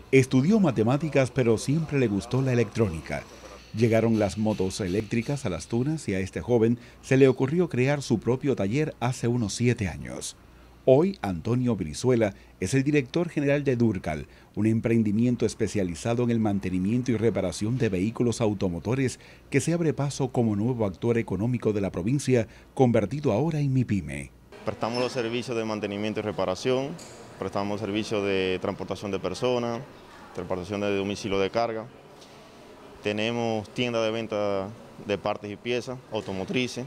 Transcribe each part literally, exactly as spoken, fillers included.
Estudió matemáticas, pero siempre le gustó la electrónica. Llegaron las motos eléctricas a Las Tunas y a este joven se le ocurrió crear su propio taller hace unos siete años. Hoy, Antonio Brizuela es el director general de Durcal, un emprendimiento especializado en el mantenimiento y reparación de vehículos automotores que se abre paso como nuevo actor económico de la provincia, convertido ahora en MIPYME. Prestamos los servicios de mantenimiento y reparación, prestamos servicios de transportación de personas, transportación de domicilio de carga. Tenemos tienda de venta de partes y piezas, automotrices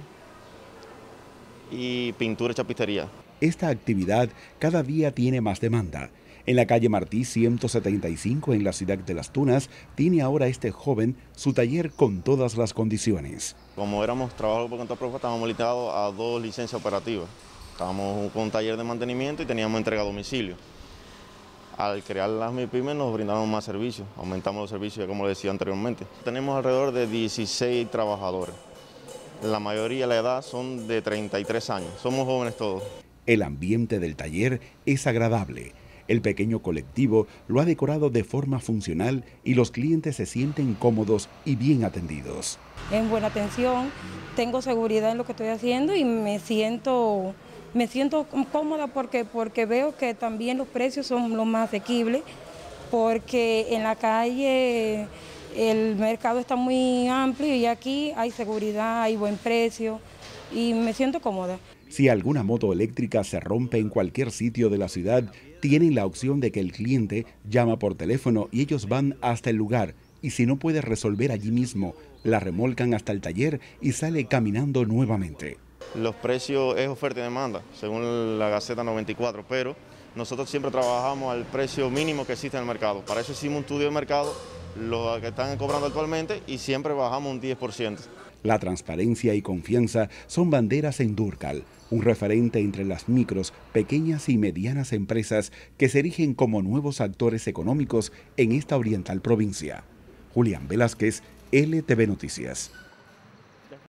y pintura y chapistería. Esta actividad cada día tiene más demanda. En la calle Martí ciento setenta y cinco, en la ciudad de Las Tunas, tiene ahora este joven su taller con todas las condiciones. Como éramos trabajadores por cuenta propia, estábamos limitados a dos licencias operativas. Estábamos con un taller de mantenimiento y teníamos entrega a domicilio. Al crear las MIPYME nos brindamos más servicios, aumentamos los servicios, como les decía anteriormente. Tenemos alrededor de dieciséis trabajadores. La mayoría de la edad son de treinta y tres años, somos jóvenes todos. El ambiente del taller es agradable. El pequeño colectivo lo ha decorado de forma funcional y los clientes se sienten cómodos y bien atendidos. En buena atención, tengo seguridad en lo que estoy haciendo y me siento, me siento cómoda porque, porque veo que también los precios son los más asequibles, porque en la calle el mercado está muy amplio y aquí hay seguridad, hay buen precio y me siento cómoda. Si alguna moto eléctrica se rompe en cualquier sitio de la ciudad, tienen la opción de que el cliente llama por teléfono y ellos van hasta el lugar, y si no puede resolver allí mismo, la remolcan hasta el taller y sale caminando nuevamente. Los precios es oferta y demanda, según la Gaceta noventa y cuatro, pero nosotros siempre trabajamos al precio mínimo que existe en el mercado. Para eso hicimos un estudio de mercado, lo que están cobrando actualmente, y siempre bajamos un diez por ciento. La transparencia y confianza son banderas en Durcal, un referente entre las micros, pequeñas y medianas empresas que se erigen como nuevos actores económicos en esta oriental provincia. Julián Velázquez, L T V Noticias.